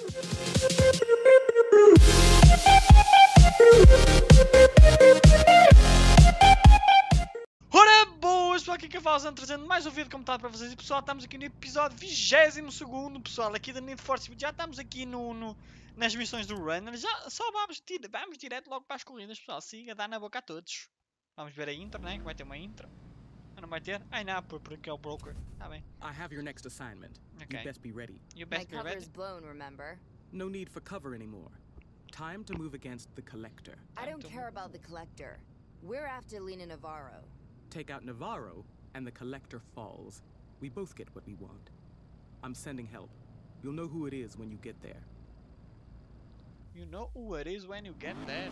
Ora boas, pessoal, aqui que eu falo, trazendo mais um vídeo comentado para vocês. E pessoal, estamos aqui no episódio 22º, pessoal, aqui da Need for Speed. Já estamos aqui nas missões do Runner. Já só vamos direto logo para as corridas, pessoal. Siga, dá na boca a todos. Vamos ver a intro, né? Que vai ter uma intro. Não vai ter? Ai não, porque é o broker. Tá bem. I have your next assignment. Okay. You best be ready. You best be ready. My cover's blown, remember? No need for cover anymore. Time to move against the Collector. I don't care about the Collector. We're after Lena Navarro. Take out Navarro, and the Collector falls. We both get what we want. I'm sending help. You'll know who it is when you get there. You know who it is when you get there.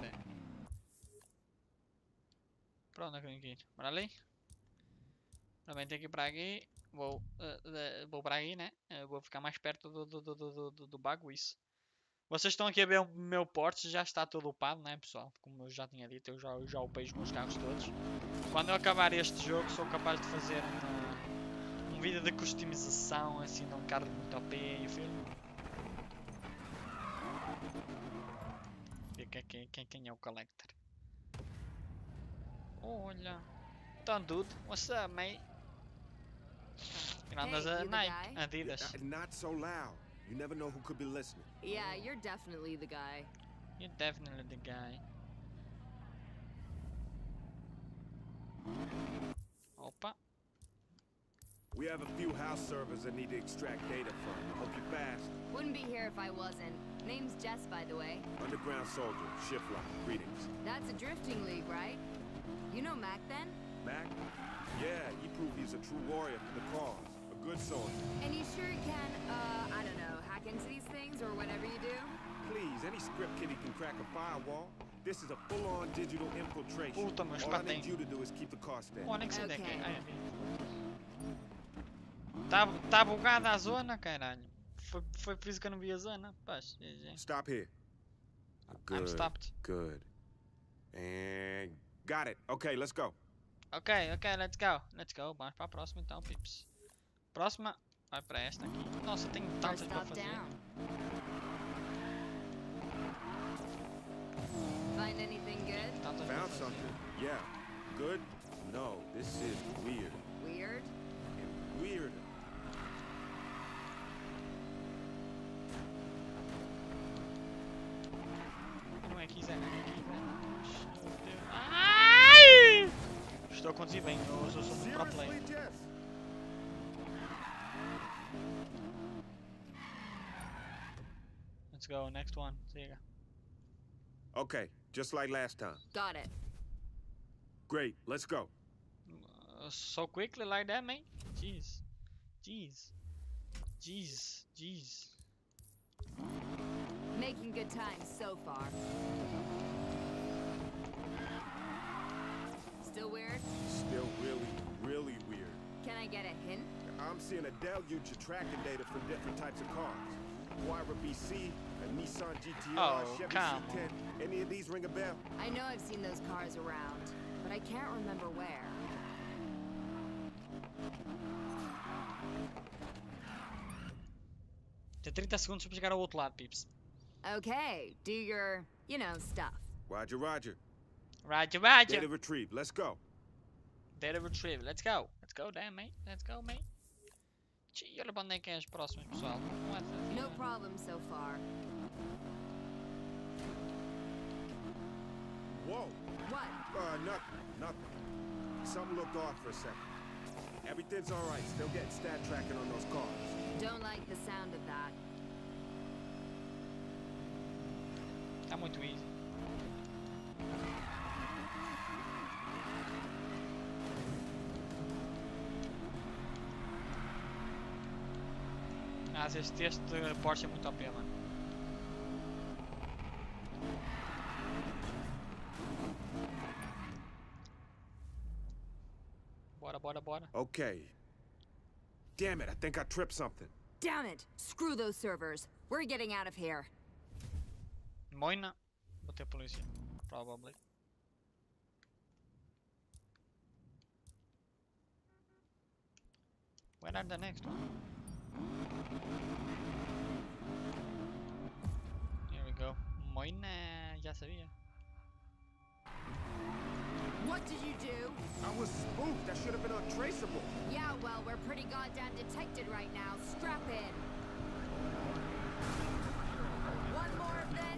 Pra onde é que eu tenho que ir? Para ali? Também tenho que ir para aqui. Vou para aí, né? Vou ficar mais perto do baguiço. Vocês estão aqui a ver o meu Porsche, já está todo upado, né, pessoal? Como eu já tinha dito, eu já upei os meus carros todos. Quando eu acabar este jogo, sou capaz de fazer um vídeo de customização, assim, de um carro muito OP e filme. Quem é o Collector? Olha. Então, dude, what's up, mate? Grandes Nike, Adidas. Not so loud. You never know who could be listening. Yeah, you're definitely the guy. You're definitely the guy. Opa. We have a few house servers that need to extract data from. Hope you're fast. Wouldn't be here if I wasn't. Name's Jess, by the way. Underground soldier, shift lock. Greetings. That's a drifting league, right? You know Mac then? Mac? Yeah, he proved he's a true warrior for the cause. A good soldier. And you sure can, I don't know, hack into these things or whatever you do? Please, any script kiddie can crack a firewall. This is a full-on digital infiltration. Puta, mas All I need you to do is keep the cost down. Pô, nem que sei Okay. daqui. Ai, tá bugada a zona, caralho. Foi por isso que eu não vi a zona. Paz, Stop here. I'm Good. stopped. Good. And got it. Okay, let's go. Ok, let's go. Let's go. Vamos para a próxima então, pips. Próxima. Vai para esta aqui. Nossa, tenho tantas First para stop fazer. down. Find anything good? Tantas para Found fazer. something. Yeah. Good? No, this is weird. Weird? And weirder. Não é quiser, não é quiser. Ai! Estou a conduzir bem, eu sou um pro player. Seriously, Jess? Let's go, next one. Siga. Okay, just like last time. Got it. Great, let's go. So quickly like that, mate? Jeez. Jeez. Jeez. Jeez. Making good time so far. Still weird? Still really weird. Can I get a hint? I'm seeing a deluge of tracking data from different types of cars. Huayra BC, a Nissan GTR, Oh, Chevy come C10. Any of these ring a bell? I know I've seen those cars around, but I can't remember where. Tem 30 segundos para chegar ao outro lado, pips. Okay, do your, you know, stuff. Roger, roger. Roger. Data retrieved, let's go. Data retrieve. Let's go. Let's go, damn, mate. Let's go, mate. E olha para onde é que é as próximas, pessoal. Não é assim. No problem so far. Whoa. What? Nothing. Something looked off for a second. Everything's all right. Still getting stat tracking on those cars. Don't like the sound of that. Tá muito easy. Mas este Porsche é muito OP, mano. Bora. Okay. Damn it, I think I tripped something. Damn it! Screw those servers. We're getting out of here. Moina. Vou ter polícia. Probably. Where are the next one? já sabia. What did you do? I was spooked. That should have been untraceable. Yeah, well, we're pretty goddamn detected right now. Strap in. One more of this.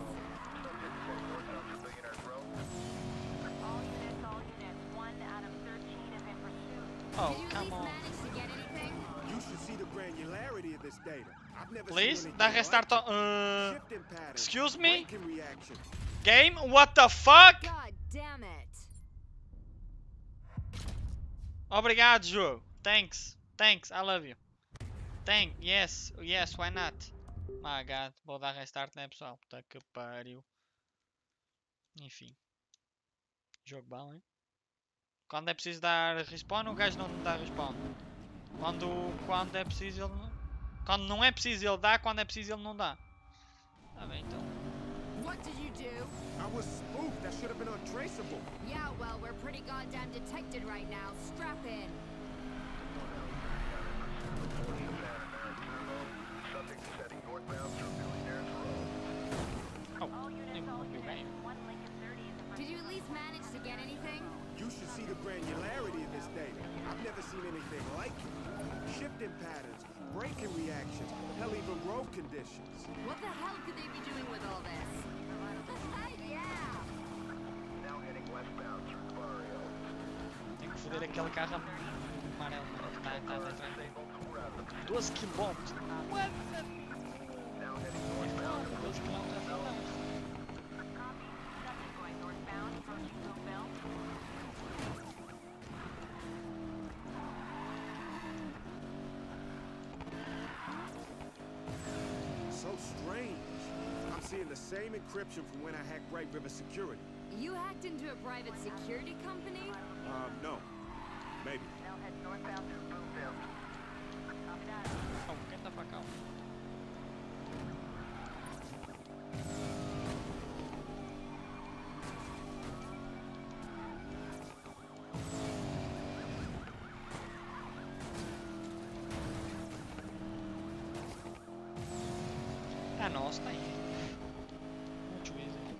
All units, 1 out of 13 is in pursuit. Oh, Did you at come least on. manage to get anything? You should see the granularity of this data. I've never Please, seen dá anything restart. like it. Shifting patterns, Excuse me? braking reaction. Game? What the fuck? God damn it. Obrigado, jogo. Thanks. Thanks, I love you. Yes, why not? My god, vou dar restart, né, pessoal? Puta que pariu. Enfim. Jogo bom, hein? Quando é preciso dar respawn, o gajo não dá respawn. Quando é preciso, ele não... Quando não é preciso, ele dá. Quando é preciso, ele não dá. Tá bem, então. What did you do? I was spooked. That should have been untraceable. Yeah, well, we're pretty goddamn detected right now. Strap in. Oh, nem viu bem. 1 Lincoln 30 is in Did you at least manage to get anything? You should see the granularity of this data. I've never seen anything like it. Shifting patterns, braking reactions, hell, even road conditions. What the hell could they be doing with all this? Yeah! Now heading westbound through Barrio. Tem que foder aquele carro amarelo, mano, que tá atrás dele. 12 km. What the... Now heading 12 km é falar. Copy. Subject going northbound, approaching Bluebell. So strange. I'm seeing the same encryption from when I hacked Bright River Security. You hacked into a private security company? No. Maybe. Now head northbound through Bluebell. Copy that. Oh, get the fuck out. É nosso, tá aí. Muito easy.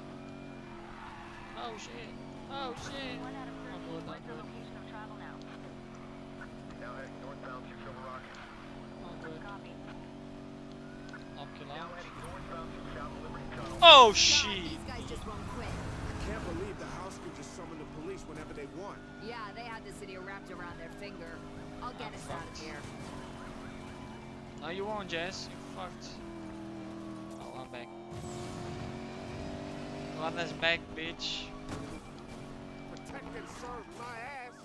Oh shit. Oh shit. 1 out of 13. Oh, good, What's the good. location of travel now? Now heading northbound through Silver Rock. Oh, good. Copy. 9 km. northbound through South Liberty Tunnel. Oh God, shit. these guys just won't quit. Can't believe the house could just summon the police whenever they want. Yeah, they had the city wrapped around their finger. I'll get us out of here. No, you won't, Jess. You fucked. Oh, I'm back. Lana's back, bitch. Protect and serve my ass.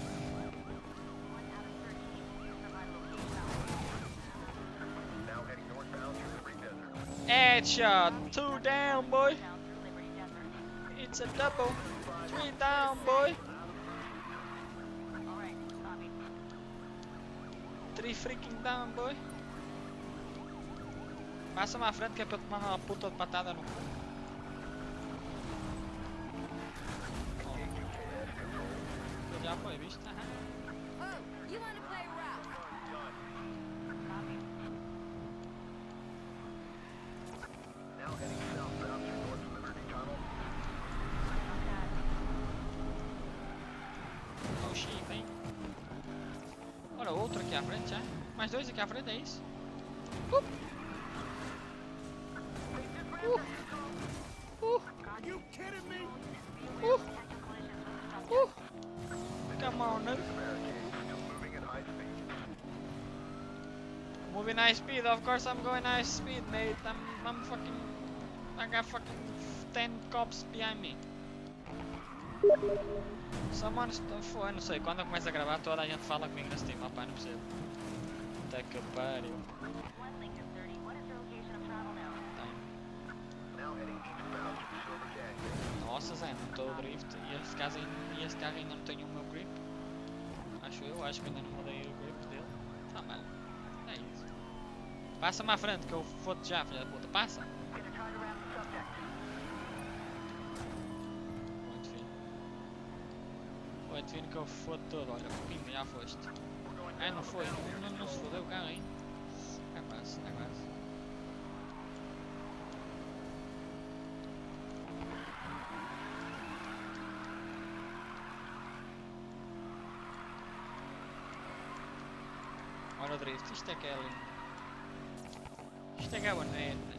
1 out of 13. Provide location. Now heading northbound through Liberty Desert. Headshot. 2 down, boy. Down through Liberty Desert. It's a double. 3 down, boy. Alright, copy. 3 freaking down, boy. Passa-me à frente que é para eu tomar uma puta de patada no cu. Oh. Já foi, viste? Aham. Oh, you want to play rough? Copy. Now heading southbound through North Liberty Tunnel. Copy that. Oh shit, vem. Olha, outro aqui à frente já. Mais 2 aqui à frente, é isso? You kidding me? Come on, no. Still moving at high speed. Moving high speed, of course I'm going high speed, mate. I'm fucking... I got fucking 10 cops behind me. Someone foi, não sei, quando eu começo a gravar toda a gente fala comigo nesse time, rapaz, não percebo. Até que pariu. 1 Lincoln 30. What is your location of travel now? Now heading eastbound through Silver Canyon. Nossa, Zé, não estou drift. E esse carro ainda não tem o meu grip. Acho que ainda não mudei o grip dele. Tá bem. É isso. Passa-me à frente que eu foto já, filha da puta. Passa. Gonna try to ram the subject. Muito fino. Muito fino que eu foto todo. Olha, pinga, já foste. Ah, não foi. Não se fodeu o carro ainda. É quase, é quase. drift. Isto é que é lindo. Isto é que é bonito.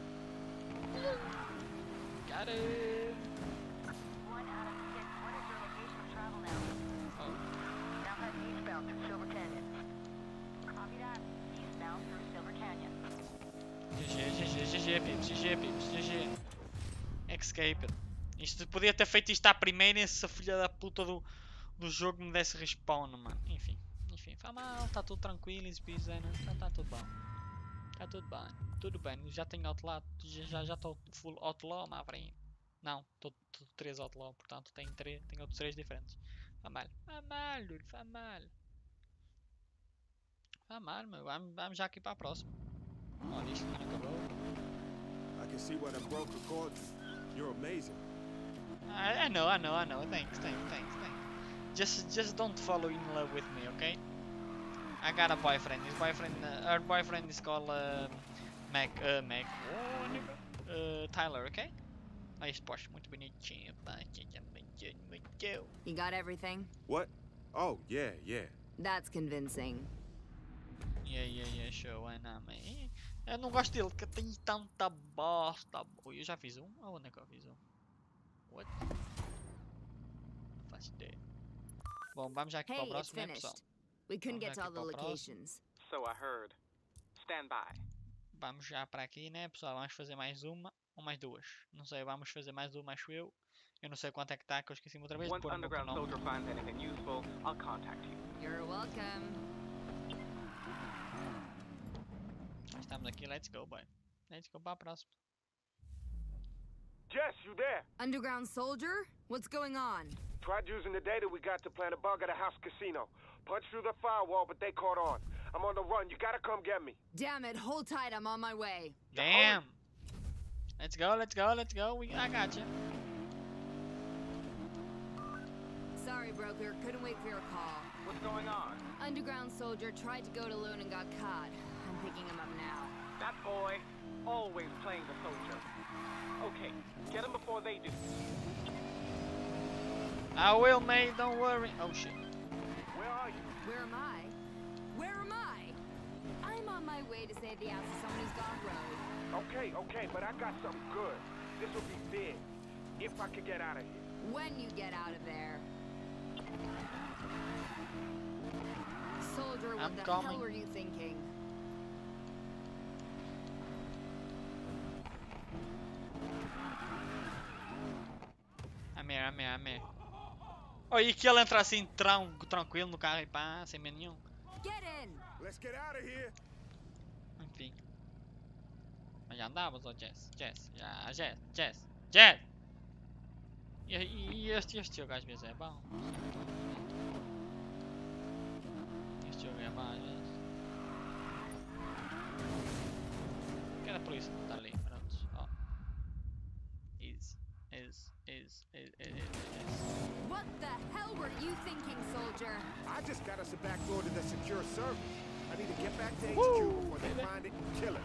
Got it. 1 out of 6. What is your location of travel now? Oh. Now head eastbound through Silver Canyon. Copy that. Eastbound through Silver Canyon. GG, pips, GG, pips, GG. Escaped. Isto podia ter feito isto à primeira e essa filha da puta do jogo me desse respawn, mano. Enfim, faz mal, está tudo tranquilo, easy peasy, né? Tá tudo bom. Tá tudo bem. Já tenho outlaw, já estou full outlaw, mas frente. Não, estou 3 outlaw, portanto tenho outros 3 diferentes. Faz mal, dude, faz mal. Faz mal, meu. Vamos já aqui para a próxima. Olha, isto não acabou. I can see what I broke according. You're amazing. I know. Thanks. Just don't fall in love with me, okay? I got a boyfriend. Her boyfriend is called Tyler, okay? Mas poxa, muito bonitinho, You got everything? What? Oh, yeah. That's convincing. Yeah, show, why not, man? Eu não gosto dele, que tem tanta bosta. Eu já fiz um? Aonde é que eu fiz um? What? Não faço ideia. Bom, vamos já aqui para o Hey, it's próximo, né, pessoal? finished. We couldn't Vamos get to all aqui the para o próximo. locations. So I heard. Stand by. Vamos já para aqui, né, pessoal? Vamos fazer mais uma ou mais duas. Não sei, vamos fazer mais uma, acho eu. Eu não sei quanto é que está, que eu esqueci outra vez de Once pôr o meu Underground cronómetro. Soldier finds anything useful, I'll contact you. You're welcome. Estamos aqui, let's go, boy. Let's go para a próxima. Jess, you there? Underground soldier? What's going on? Tried using the data we got to plant a bug at a house casino. Punched through the firewall, but they caught on. I'm on the run. You gotta come get me. Damn it, hold tight, I'm on my way. Damn! Let's go. I got you. Sorry, broker, couldn't wait for your call. What's going on? Underground soldier tried to go to loan and got caught. I'm picking him up now. That boy, always playing the soldier. Okay, get him before they do. I will, mate, don't worry. Oh shit. Where are you? Where am I? I'm on my way to save the ass of someone who's gone rogue. Okay, but I got something good. This will be big. If I could get out of here. When you get out of there. Soldier, what I'm the coming. hell were you thinking? I'm here. Oh, e que ele entra assim tranquilo no carro e pá, sem medo nenhum. Get in! Let's get out of here. Enfim. Mas já andavas, ó Jess. E este jogo às vezes é bom. Este jogo é bom às vezes. Que era por isso que está ali, pronto. Ó. Easy. What the hell were you thinking, soldier? I just got us a back door to the secure service. I need to get back to HQ Woo, before they baby. find it and kill it.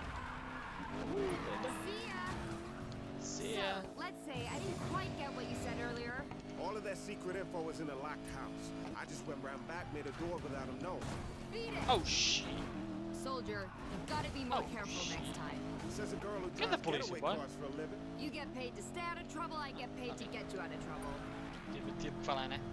See ya! See ya. So, let's say I didn't quite get what you said earlier. All of that secret info was in a locked house. I just went round back, made a door without him knowing. Beat it! Oh shit. Soldier, you've got to be more Oh, careful shit. next time. Says a girl who Get the drives police, getaway boy. cars for a living. You get paid to stay out of trouble, I get paid to get you out of trouble. Tive que falar, né?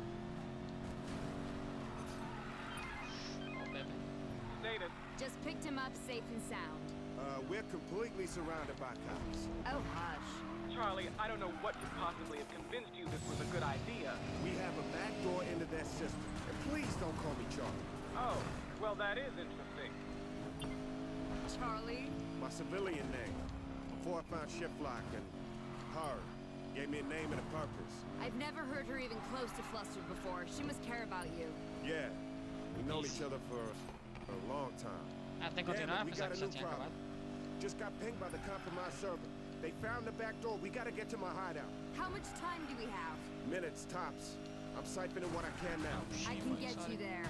Oh, baby. Stated. Just picked him up safe and sound. We're completely surrounded by cops. Oh, hush. Charlie, I don't know what could possibly have convinced you this was a good idea. We have a back door into their system. And please don't call me Charlie. Oh, well that is interesting. Charlie? My civilian name. Before I found Shiflock and her. Gave me a name and a purpose. I've never heard her even close to flustered before. She must care about you. Yeah. We've known each other for a long time. Ah, tem que Damn continuar, it, we pensava got que a já new tinha problem. acabado. Just got pinged by the compromised server. They found the back door. We gotta get to my hideout. How much time do we have? Minutes tops. I'm siphoning what I can now. I can get you there.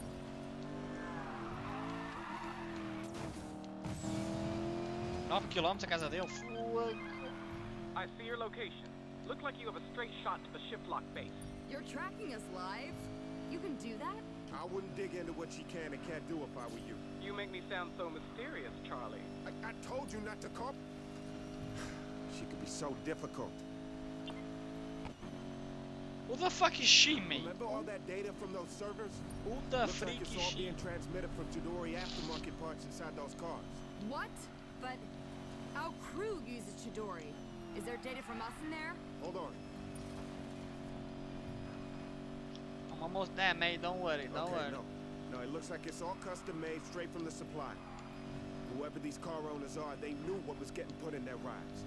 9 km a casa dele. Fogo. I see your location. Look like you have a straight shot to the Shiftlock base. You're tracking us live? You can do that? I wouldn't dig into what she can and can't do if I were you. You make me sound so mysterious, Charlie. I told you not to call. She could be so difficult. Who the fuck is she, mate? Remember all that data from those servers? Who the Looks freak like it's is all she? being transmitted from Chidori aftermarket parts inside those cars. What? But our crew uses Chidori. Is there data from us in there? Hold on. I'm almost there, mate. Don't worry. Don't Okay, worry. no, it looks like it's all custom made straight from the supply. Whoever these car owners are, they knew what was getting put in their rides.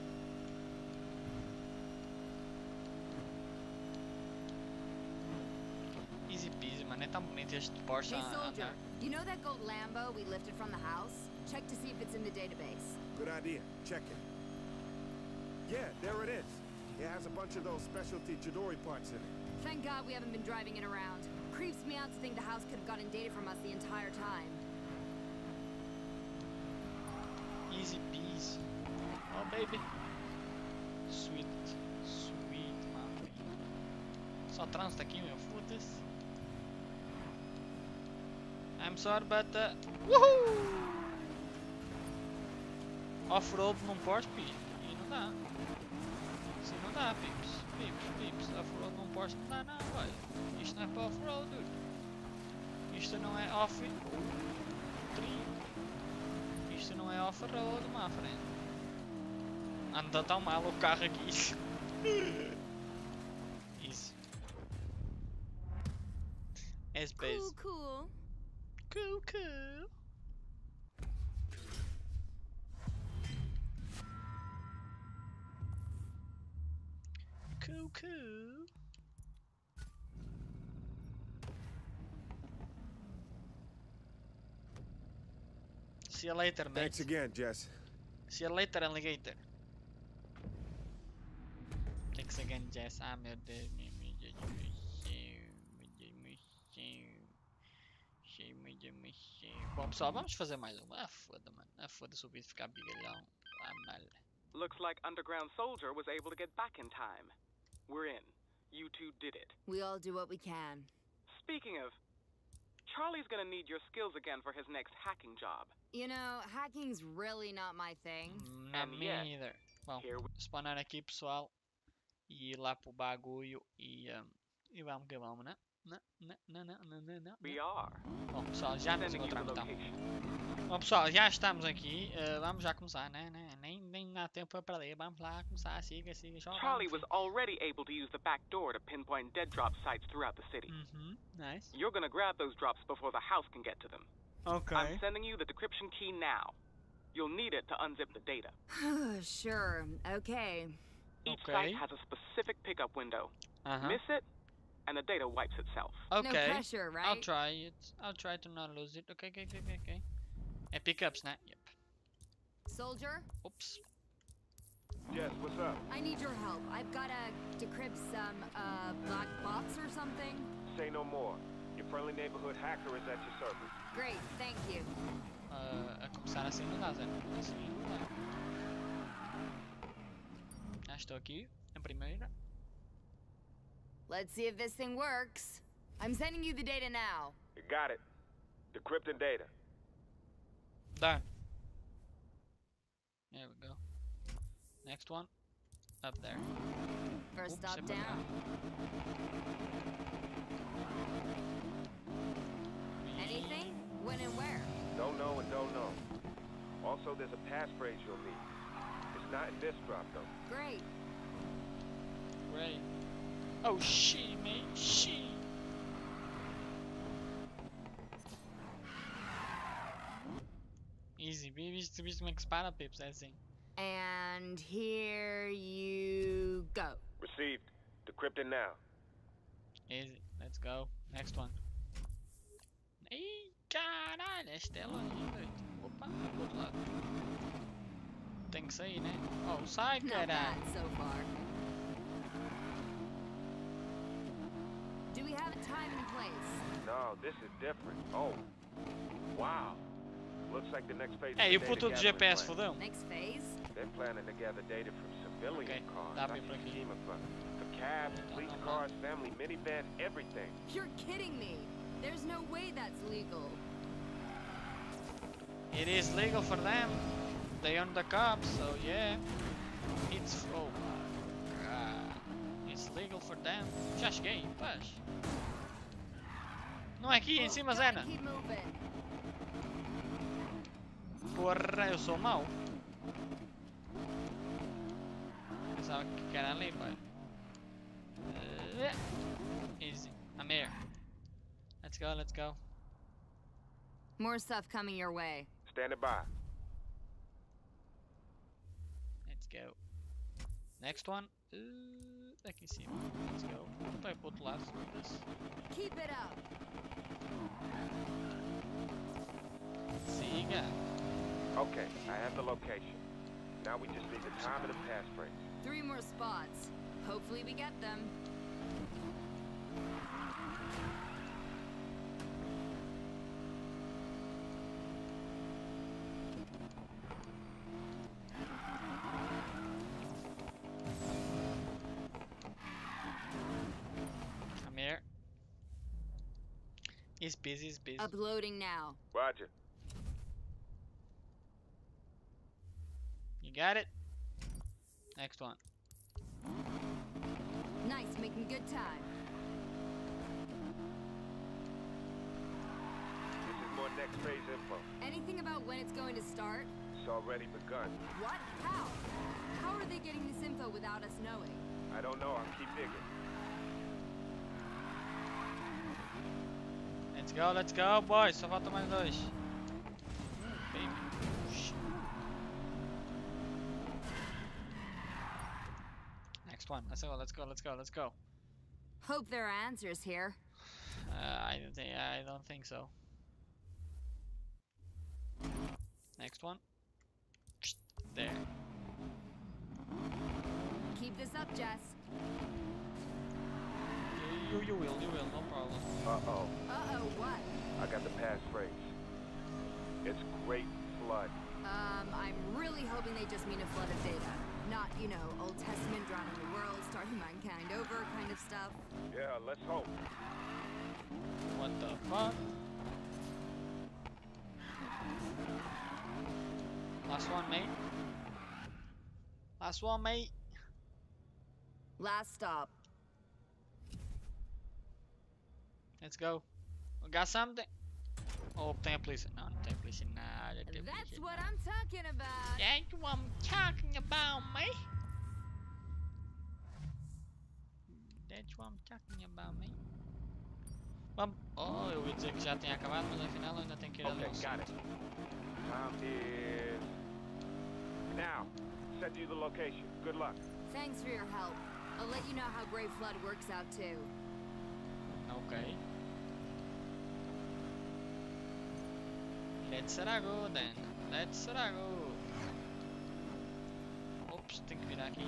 Easy peasy, mano. É tão bonito este Porsche Hey, a soldier. andar. You know that gold Lambo we lifted from the house? Check to see if it's in the database. Good idea. Check it. Yeah, there it is. It has a bunch of those specialty Chidori parts in it. Thank God we haven't been driving it around. Creeps me out to think the house could have gotten data from us the entire time. Easy peasy. Oh, baby. Sweet. Sweet, mano. Só trânsito aqui, meu. Foda-se. I'm sorry, but... Woohoo! Off-road num Porsche, e não dá. Assim não dá, pips. Pips. Off-road num Porsche não dá, não, velho. Isto não é para off-road, dude. Isto não é off-road. Isto não é off-road, my friend. Anda tão mal o carro aqui. Isso. É space. Cool. Cool. Cool. See you later, mate. Thanks again, Jess. See you later, alligator. Thanks again, Jess. Ah, meu Deus. Bom, pessoal, vamos fazer mais uma. Ah, foda, mano. Ah, foda-se o vídeo ficar bigalhão. Ah, mal. Looks like Underground Soldier was able to get back in time. We're in. You two did it. We all do what we can. Speaking of, Charlie's gonna need your skills again for his next hacking job. You know, hacking's really not my thing. Não, And me yet, either. Bom, Here we spawnar aqui, pessoal. E ir lá pro bagulho e vamos que vamos, né? Não. are. Bom, pessoal, já nos Sending you the encontramos então. location. Bom, pessoal, já estamos aqui. Vamos já começar, né? Nem dá tempo para ler. Vamos lá começar. Siga, já. Charlie was already able to use the back door to pinpoint dead drop sites throughout the city. Nice. You're gonna grab those drops before the house can get to them. Ok. I'm sending you the decryption key now. You'll need it to unzip the data. Sure, okay. Each Okay. site has a specific pickup window. Miss it, and the data wipes itself. No Ok. pressure, right? I'll try it. I'll try to not lose it. Okay. É pickups, né? Yep. Soldier, Oops. Jess, what's up? I need your help. I've got to decrypt some, black box or something. Say no more. Your friendly neighborhood hacker is at your service. Great, thank you. A começar assim não dá, Zé. Assim não dá. Já estou aqui. A primeira. Let's see if this thing works. I'm sending you the data now. You got it. Decrypting data. Done. There we go. Next one. Up there. First Oops, stop é pra down. cá. Anything? When and where? Don't know and don't know. Also, there's a passphrase you'll need. It's not in this drop, though. Great. Great. Oh, she, mate. She. Easy. Viste como é que se para, Pips? É assim. And here you go. Received. Decrypting now. Easy. Let's go. Next one. Ih, caralho. Esta é longe. Opa, do outro lado. Tem que sair, né? Oh, sai, Not caralho. bad so far. Do we have a time and place? No, this is different. Oh. Wow. Looks like the next phase É, e o of the data puto do gathering GPS plan. fodeu. Next phase? They're planning to gather data from civilian Okay, cars. dá I pra ir see por aqui. schema for cabs, police cars, family minivans, everything. You're kidding me. There's no way that's legal. It is legal for them. They own the cops, so yeah. It's oh my god. It's legal for them. Já cheguei, paz. Não é aqui em cima, Zena. Keep moving. Porra, eu sou mau. Pensava que era ali, pai. Easy. I'm here. Let's go, let's go. More stuff coming your way. Standing by. Let's go. Next one. Aqui em cima. Let's go. Vai pro outro lado. Keep it up. Siga. Okay, I have the location. Now we just need the time and the passphrase. 3 more spots. Hopefully we get them. I'm here. He's busy, he's busy. Uploading now. Roger. You got it? Next one. Nice, making good time. This is more next phase info. Anything about when it's going to start? It's already begun. What? How? How are they getting this info without us knowing? I don't know. I'll keep digging. Let's go, boys. Só falta mais 2. Baby. Shh. Next one. Let's go. Hope there are answers here. I don't think so. Next one. There. Keep this up, Jess. You will, no problem. Uh-oh. Uh-oh, what? I got the passphrase. It's Great Flood. I'm really hoping they just mean a flood of data. Not, you know, Old Testament drowning the world, starting mankind over kind of stuff. Yeah, let's hope. What the fuck? Last one, mate. Last one, mate. Last stop. Let's go. We got something? Oh, tem a polícia. Não, não tem polícia nada. Tem That's polícia what nada. I'm talking about. That's what I'm talking about, mate. That's what I'm talking about, mate. Vamos. Oh, eu ia dizer que já tinha acabado, mas afinal eu ainda tenho que ir ali. Okay, got it. Time is now. Send you the location. Good luck. Thanks for your help. I'll let you know how Great Flood works out too. Okay. Let's go then. Let's go. Ops, tem que virar aqui.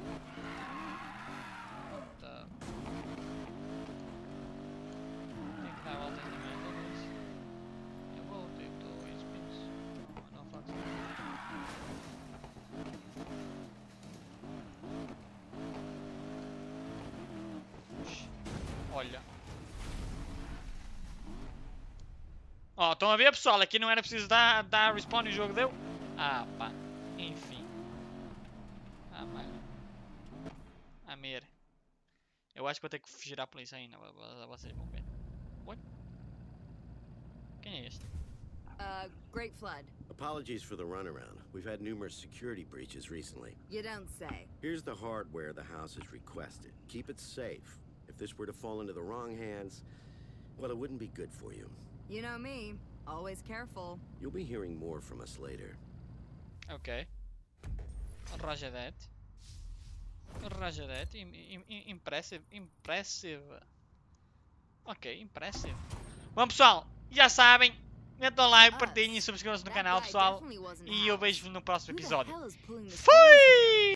What the... Tem que dar a volta ainda mais todas. Eu vou ter 2 pins. Não faço. Olha. Ó, estão a ver, pessoal? Aqui não era preciso dar respawn e o jogo deu. Ah, pá. Enfim. Ah, mano. A mer. Eu acho que vou ter que fugir à polícia ainda. Vocês vão ver. Oi? Quem é este? Great Flood. Apologies for the runaround. We've had numerous security breaches recently. You don't say. Here's the hardware the house has requested. Keep it safe. If this were to fall into the wrong hands, well, it wouldn't be good for you. You know me. Always careful. You'll be hearing more from us later. Ok. Roger that. Roger that. Impressive. Impressive. Ok, impressive. Bom, pessoal, já sabem. Metam like, partilhem e subscrevam-se no canal, pessoal. E eu vejo-vos no próximo episódio. Fui!